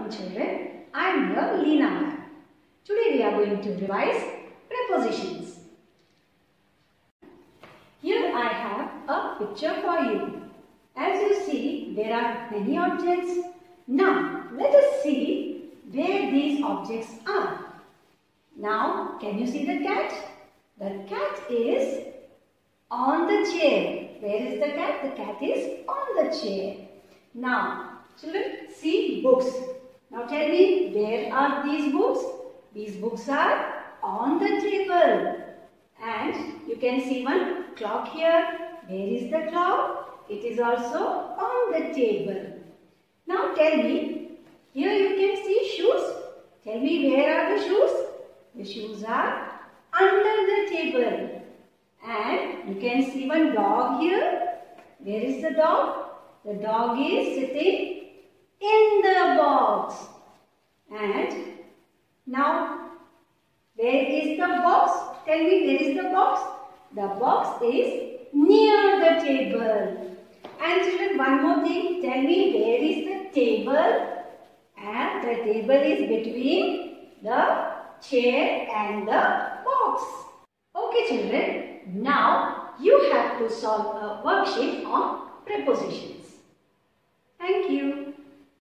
morning children. I am your Leena ma'am. Today we are going to revise prepositions. Here I have a picture for you. As you see, there are many objects. Now let us see where these objects are. Now can you see the cat? The cat is on the chair. Where is the cat? The cat is on the chair. Now children, see books. Now tell me, where are these books? These books are on the table. And you can see one clock here. Where is the clock? It is also on the table. Now tell me, here you can see shoes. Tell me, where are the shoes? The shoes are under the table. And you can see one dog here. Where is the dog? The dog is sitting in the box. And now, where is the box? Tell me, where is the box? The box is near the table. And children, one more thing. Tell me, where is the table? And the table is between the chair and the box. Okay children, now you have to solve a worksheet on prepositions. Thank you.